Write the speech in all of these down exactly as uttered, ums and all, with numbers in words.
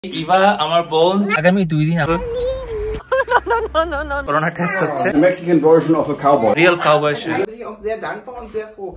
Eva, our bone. Agami two din. No, no, no, no, no. Corona test hoche. The Mexican version of a cowboy. Real cowboy shit. Da bin ich auch sehr dankbar und sehr froh.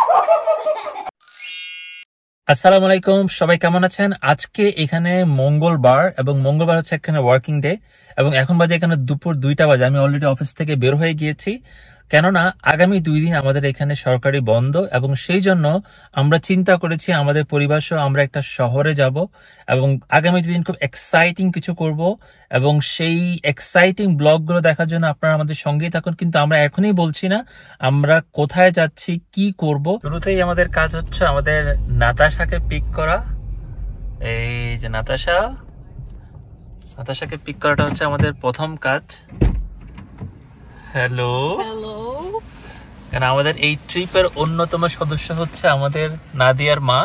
আসসালামু আলাইকুম সবাই কেমন আছেন আজকে এখানে মঙ্গলবার এবং মঙ্গলবার হচ্ছে এখানে ওয়ার্কিং ডে এবং এখন বাজে এখানে দুপুর দুইটা বাজে আমি অলরেডি অফিস থেকে বের হয়ে গিয়েছি কেননা আগামী দুই দিন আমাদের এখানে সরকারি বন্ধ এবং সেই জন্য আমরা চিন্তা করেছি আমাদের পরিবার সহ আমরা একটা শহরে যাব এবং আগামী দুই দিন খুব এক্সাইটিং কিছু করব এবং সেই এক্সাইটিং ব্লগগুলো দেখার জন্য আপনারা আমাদের সঙ্গেই থাকুন কিন্তু আমরা এখনই বলছি না আমরা কোথায় যাচ্ছি কি করব শুরুতেই আমাদের কাজ হচ্ছে আমাদের নাতাশাকে পিক করা এই যে নাতাশা নাতাশাকে পিক করাটা হচ্ছে আমাদের প্রথম কাজ হ্যালো হ্যালো কারণ আমাদের এই ট্রিপের অন্যতম সদস্য হচ্ছে আমাদের নাদিয়ার মা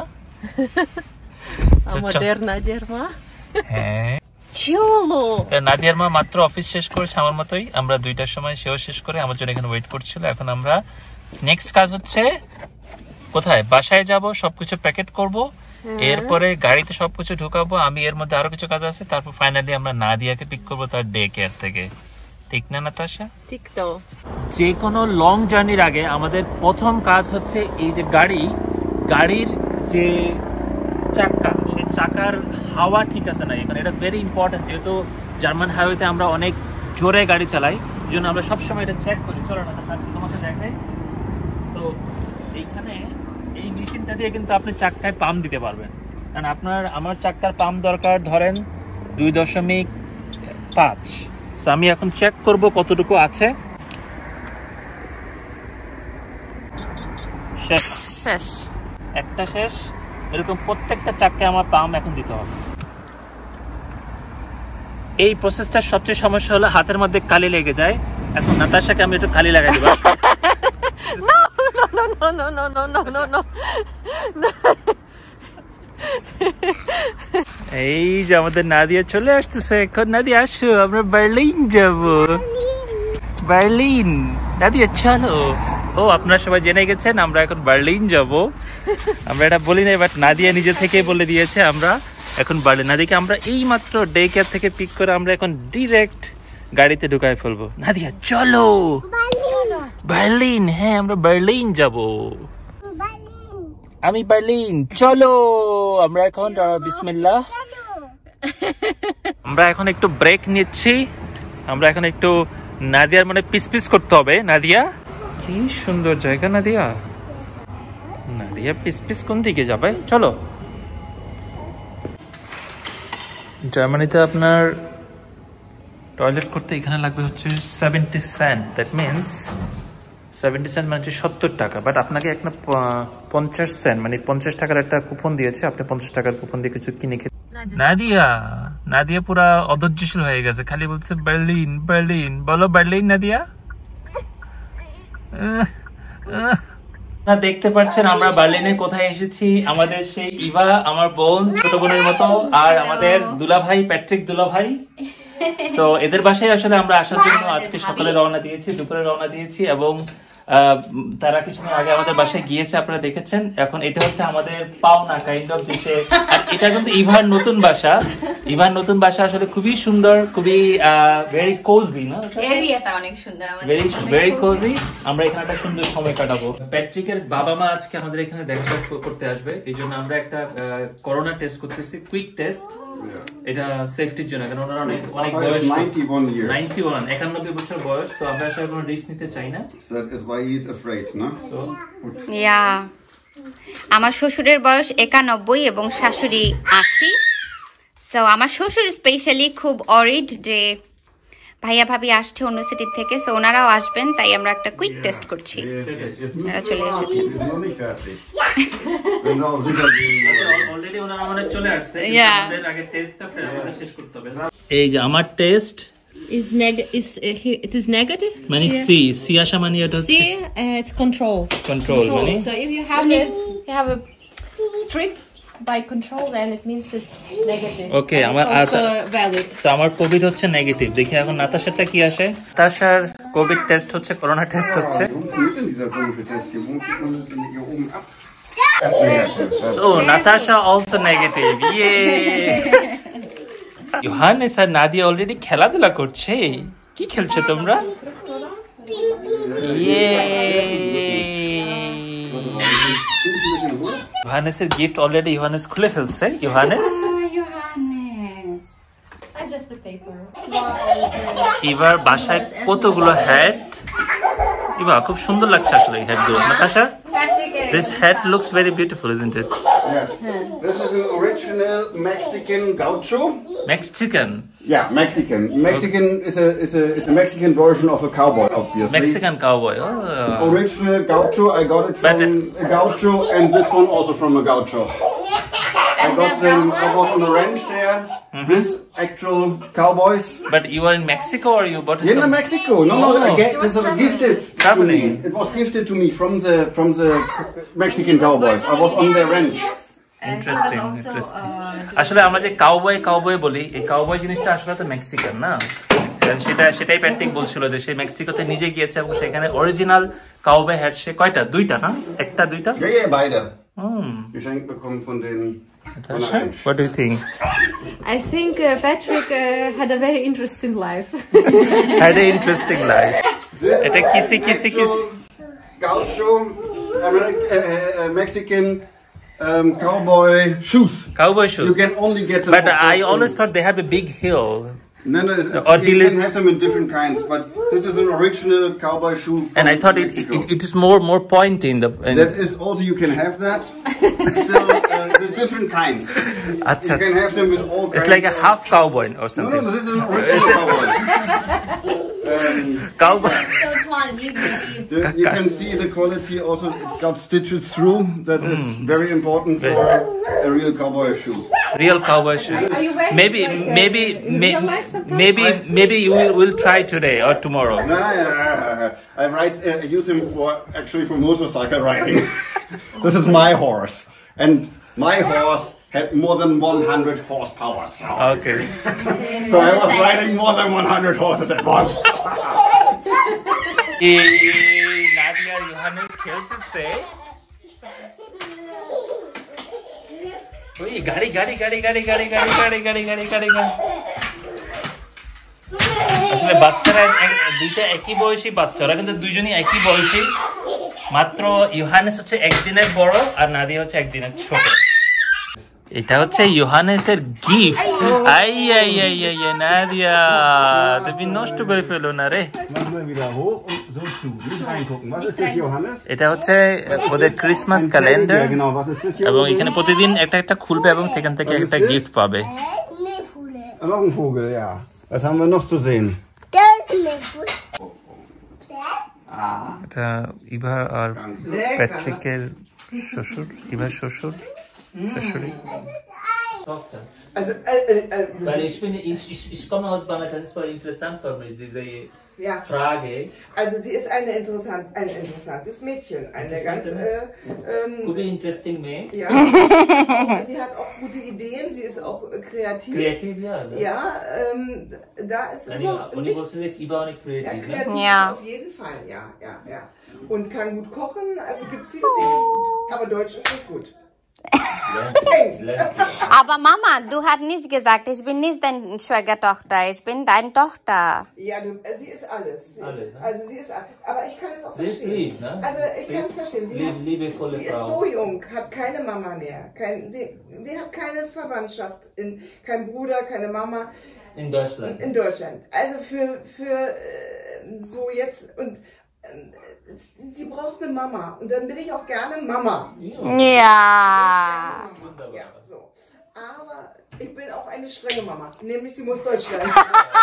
আমাদের নাদিয়ার মা হ্যাঁ চলো নাদিয়ার মা মাত্র অফিস শেষ করেছে আমার মতোই আমরা দুইটার সময় সেও শেষ করে আমার জন্য এখানে ওয়েট করছিল এখন আমরা নেক্সট কাজ হচ্ছে কোথায় বাসায় যাব সবকিছু প্যাকেট করব এরপরে গাড়িতে সবকিছু ঢোকাবো আমি এর মধ্যে আরো কিছু কাজ আছে তারপর ফাইনালি আমরা নাদিয়াকে পিক করব তার ডে কেয়ার থেকে ঠিক না নাতাশা ঠিক তো যে কোনো লং জার্নির আগে আমাদের প্রথম কাজ হচ্ছে এই যে গাড়ি গাড়ির যে চাকা সেই চাকার হাওয়া ঠিক আছে না এখানে এটা ভেরি ইম্পর্টেন্ট যেহেতু জার্মান হাইওয়েতে আমরা অনেক জোরে গাড়ি চালাই এই জন্য আমরা সবসময় এটা চেক করি চলো না আজকে তোমাকে দেখাই তো এইখানে এই মেশিনটা দিয়ে কিন্তু আপনি চাক্কায় পাম্প দিতে পারবেন কারণ আপনার আমার চাক্কার পাম্প দরকার ধরেন দুই দশমিক পাঁচ আমি এখন চেক করব কতটুকু আছে শেষ শেষ একটা শেষ এরকম প্রত্যেকটা চাক্কায় আমার পাম্প এখন দিতে হবে এই প্রসেসটার সবচেয়ে সমস্যা হলো হাতের মধ্যে কালি লেগে যায় এখন নাতাশাকে আমি একটু কালি লাগাই দেব no no no no no no no no এই যে আমাদের নাদিয়া চলে আসতেছে এখন নাদিয়া আসো আমরা বার্লিন যাব বার্লিন নাদিয়া চলো ও আপনারা সবাই জেনে গেছেন আমরা এখন বার্লিন যাব আমরা এটা বলি না বাট নাদিয়া নিজে থেকেই বলে দিয়েছে আমরা এখন বার্লিন নাদিয়াকে আমরা এই মাত্র ডে কেয়ার থেকে পিক করে আমরা এখন ডিরেক্ট গাড়িতে ঢুকাই ফেলবো নাদিয়া চলো বার্লিন হ্যাঁ আমরা বার্লিন যাব আমি বার্লিন চলো আমরা এখন বিসমিল্লাহ আমরা এখন একটু ব্রেক নিচ্ছি আমরা এখন একটু নাদিয়ার মানে পিস পিস করতে হবে নাদিয়া কি সুন্দর জায়গা নাদিয়া নাদিয়া পিস পিস কোন দিকে যাবে চলো জার্মানিতে আপনার টয়লেট করতে এখানে লাগবে হচ্ছে seventy cent that means seventy cent মানে হচ্ছে সত্তর টাকা বাট আপনাকে একটা পঞ্চাশ সেন্ট মানে পঞ্চাশ টাকার একটা কুপন দিয়েছে আপনি পঞ্চাশ টাকার কুপন দিয়ে কিছু কিনে খেতে নাদিয়া নাদিয়া পুরা অধৈর্যশীল হয়ে গেছে খালি বলছে বার্লিন বার্লিন বলো বার্লিন নাদিয়া দেখতে পাচ্ছেন আমরা বার্লিনে কোথায় এসেছি আমাদের সেই ইভা আমার বোন ছোট বোনের মতো আর আমাদের দুলাভাই প্যাট্রিক দুলাভাই তো এদের বাসায় আসলে আমরা আসার জন্য আজকে সকালে রওনা দিয়েছি দুপুরে রওনা দিয়েছি এবং তারা কিছুদিন আগে আমাদের বাসায় গিয়েছে আপনারা দেখেছেন এখন এটা হচ্ছে আমাদের পাওনা কাইন্ড অফ যে এটা কিন্তু ইভার নতুন বাসা ইভার নতুন বাসা আসলে খুবই সুন্দর খুবই ভেরি কোজি না এরিয়াটা অনেক সুন্দর আমাদের ভেরি ভেরি কোজি আমরা এখানে একটা সুন্দর সময় কাটাবো প্যাট্রিকের বাবা মা আজকে আমাদের এখানে দেখা করতে আসবে এই জন্য আমরা একটা করোনা টেস্ট করতেছি কুইক টেস্ট এটা সেফটির জন্য কারণ ওনারা অনেক অনেক বয়স নাইনটি ওয়ান একানব্বই বছর বয়স তো আমরা আসলে কোনো রিস্ক নিতে চাই না আমার শ্বশুরের বয়স একানব্বই এবং শাশুড়ি আশি সো আমার শ্বশুর স্পেশালি খুব অরিড যে ভাইয়া ভাবি আসছে অন্য সিটি থেকে সো ওনারাও আসবেন তাই আমরা একটা কুইক টেস্ট করছি ওনারা চলে এসেছেন অলরেডি ওনারা আমাদের চলে আসছে আমাদের আগে টেস্টটা আমাদের শেষ করতে হবে এই যে আমার test is neg is uh, it is negative মানে সি সি আসা মানে এটা হচ্ছে সি it's control control মানে so if you have it you have a strip by control then it means it's negative okay আমার also valid তো আমার Covid হচ্ছে নেগেটিভ দেখি এখন নাতাশারটা কি আসে নাতাশার কোভিড টেস্ট হচ্ছে করোনা টেস্ট হচ্ছে so natasha also negative yay Johannes আর নাদিয়া অলরেডি খেলাধুলা করছে। কি খেলছো তোমরা? ইউহানেসের গিফট অলরেডি ইউহানেস খুলে ফেলছে। ইউহানেস এবার বাসায় কতগুলো হ্যাট, এবার খুব সুন্দর লাগছে আসলে এই হ্যাট গুলো। Natasha, this hat looks very beautiful, isn't it? Yes. This is an original Mexican gaucho. Mexican. Yeah, Mexican. Mexican is a is a is a Mexican version of a cowboy, obviously. Mexican cowboy. Oh. Original gaucho. I got it from But, a gaucho, and this one also from a gaucho. I got them. I was on a ranch there. Mm-hmm. This actual cowboys. But you are in Mexico or you bought it In from... Mexico. No, no, Oh. I get, this was gifted to me. It was gifted to me from the from the Mexican cowboys. I was on their ranch. Interesting, interesting. আসলে আমরা যে cowboy cowboy বলি, এই cowboy জিনিসটা আসলে তো Mexican না। সেটা সেটাই প্যাট্রিক বলছিল যে সে মেক্সিকোতে নিজে গিয়েছে এবং সেখানে অরিজিনাল কাউবয় হ্যাট সে কয়টা, দুইটা না, একটা দুইটা? Ja, ja, beide. Hmm. Geschenkt bekommen von den von der Ranch. What do you think? I think uh, Patrick uh, had a very interesting life. Had an interesting life. এটা কিসি কিসি কিসি Gaucho, American, uh, uh, Mexican um, cowboy shoes. Cowboy shoes. You can only get them. But I always thought they have a big heel. No, no, it's, Or you dealers- can have them in different kinds, but this is an original cowboy shoe. From And I thought it, Mexico. it it is more more pointy in the. In That is also you can have that. It's still uh, the different kinds. Acha, You can have them with all kinds. it's like a of- half cowboy or No, something. no, this is an original cowboy. Um, Cowboy. So fun, you the, you can see the quality also. It got stitches through. That is very important for a real cowboy shoe. Real cowboy shoes. Are you wearing Maybe, like, uh, maybe, in may, real life sometimes? maybe, maybe you will, will try today or tomorrow. I ride, uh, use him for actually for motorcycle riding. This is my horse, and my horse had more than one hundred horsepower. So, Okay. so I was riding more than one hundred horses at once. এই নাদিয়া ইউহানেস খেলতেছে। ওই গাড়ি গাড়ি গাড়ি গাড়ি গাড়ি গাড়ি গাড়ি গাড়ি গাড়ি গাড়ি গাড়ি আসলে বাচ্চারা এক- দুইটা একই বয়সী বাচ্চা, ওরা কিন্তু দুইজনই একই বয়সী, মাত্র ইউহানেস হচ্ছে একদিনের বড় আর নাদিয়া হচ্ছে একদিনের ছোট। এটা হচ্ছে ইউহানেসের গিফট। আই আই আই আই আই, নাদিয়া তুমি নষ্ট করে ফেলো না রে। Mach mal wieder hoch und so zu. Nicht reingucken. Was ist das, Johannes? এটা হচ্ছে ওদের Christmas calendar Ja, genau. Was ist das hier? এবং এখানে প্রতিদিন একটা একটা খুলবে এবং সেখান থেকে একটা গিফট পাবে। Noch ein Vogel, ja. Was haben wir noch zu sehen? এটা ইভা আর প্যাট্রিকের শ্বশুর, ইভার শ্বশুর শ্বশুরি। Also, äh, äh, äh, Weil ich bin, ich, ich, ich komme aus Bangladesch, das ist voll interessant für mich, diese ja. Frage. Also sie ist eine interessant, ein interessantes Mädchen, eine ganz, äh, ähm, Could be interesting me. ja, sie hat auch gute Ideen, sie ist auch äh, kreativ. Kreativ, ja. Ne? Ja, ähm, da ist Und überhaupt ich nichts. wusste nicht, Iva auch nicht Ja, kreativ, ne? kreativ Ja. auf jeden Fall, ja, ja, ja. Und kann gut kochen, also gibt viele Dinge gut. Aber Deutsch ist nicht gut. Aber Mama, du hast nicht gesagt, ich bin nicht deine Schwiegertochter, ich bin deine Tochter. Ja, du, äh, sie ist alles. Alles, ne? Also sie ist, a- aber ich kann es auch Sie ist verstehen. lieb, ne? Also ich kann es verstehen. Sie, Lieb- hat, liebevolle sie ist Frau. so jung, hat keine Mama mehr. Kein, sie, sie hat keine Verwandtschaft, in, kein Bruder, keine Mama In Deutschland. in Deutschland. Also für, für äh, so jetzt und äh, sie braucht eine Mama und dann bin ich auch gerne Mama. Ja. Wunderbar. Ja, so. Aber ich bin auch eine strenge Mama, nämlich sie muss Deutsch lernen.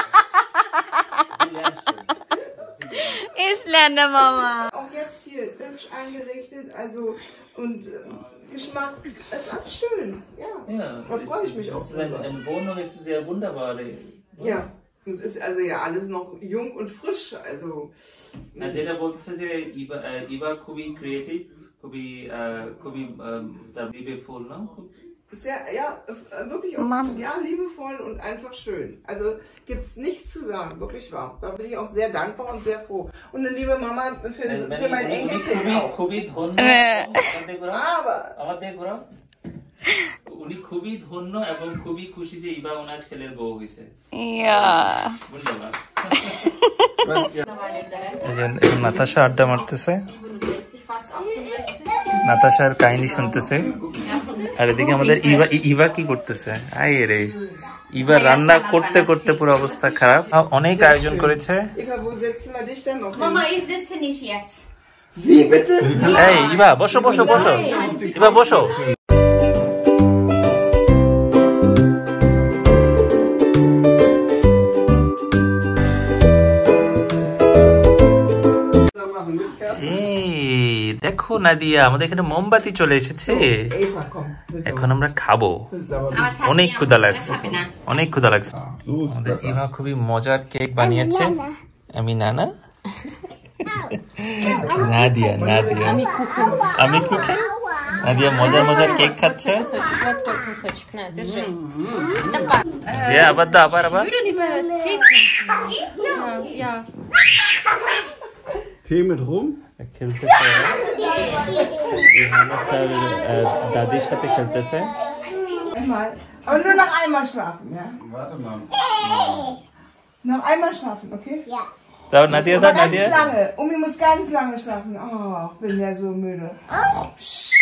Ich lerne Mama. Auch jetzt hier hübsch eingerichtet, also und äh, Geschmack ist alles schön. Ja, Ja, da freue ich mich es auch ist ein, drüber. eine Wohnung ist sehr wunderbar. Ja, und ist also ja alles noch jung und frisch, also আর যেটা বলতেছে যে ইভা আহ, ইভা খুবই creative, খুবই আহ, খুবই আহ, তার বিবেকফুল না, খুব- sehr, ja, äh, wirklich auch, Mom. ja, liebevoll und einfach schön. Also gibt's nichts zu sagen, wirklich wahr. Da bin ich auch sehr dankbar und sehr froh. Und eine liebe Mama für, মানে für mein উনি- উনি Enkelkind খুবই auch. খুবই ধন্য। আমার দেখো, Aber আমার দেখো, উনি খুবই ধন্য এবং খুবই খুশি যে ইবা ওনার ছেলের বউ হয়েছে। ধন্যবাদ। নাতাশা আড্ডা মারতেছে, নাতাশার কাহিনী শুনতেছে, আর এদিকে আমাদের ইভা ইভা কি করতেছে? আয় রে, ইভা রান্না করতে করতে পুরো অবস্থা খারাপ। অনেক আয়োজন করেছে। এই ইভা বসো বসো বসো, ইভা বসো। দেখো নাদিয়া, আমাদের এখানে মোমবাতি চলে এসেছে, এখন আমরা খাবো। অনেক ক্ষুধা লাগছে, অনেক ক্ষুধা লাগছে। আমাদের ইভা খুবই মজার কেক বানিয়েছে। আমি নানা, নাদিয়া নাদিয়া আমি কুকি। নাদিয়া মজার মজার কেক খাচ্ছে। আবার দা, আবার আবার Tee mit rum? খেলতেছে, দাদির সাথে খেলতেছে। Aber nur noch einmal schlafen, ja? Warte mal. Noch einmal schlafen, okay? Ja. দাও নাদিয়া, দাও Aber Nadia. ganz lange. Umi muss ganz lange schlafen. Oh, ich bin ja so müde.